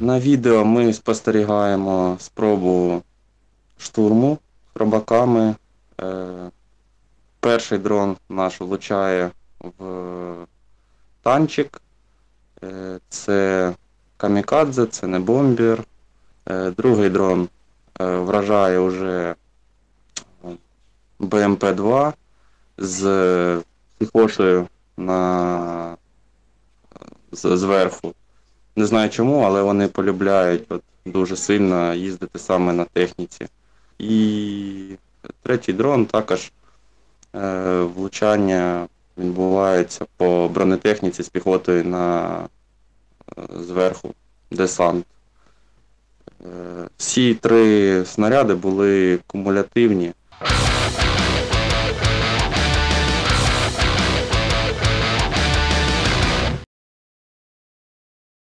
На відео ми спостерігаємо спробу штурму хробаками. Перший дрон наш влучає в танчик. Це камікадзе, це не бомбер. Другий дрон вражає вже БМП-2 з піхотою зверху. Не знаю чому, але вони полюбляють дуже сильно їздити саме на техніці. І третій дрон також влучання відбувається по бронетехніці з піхотою зверху, десант. Всі три снаряди були кумулятивні.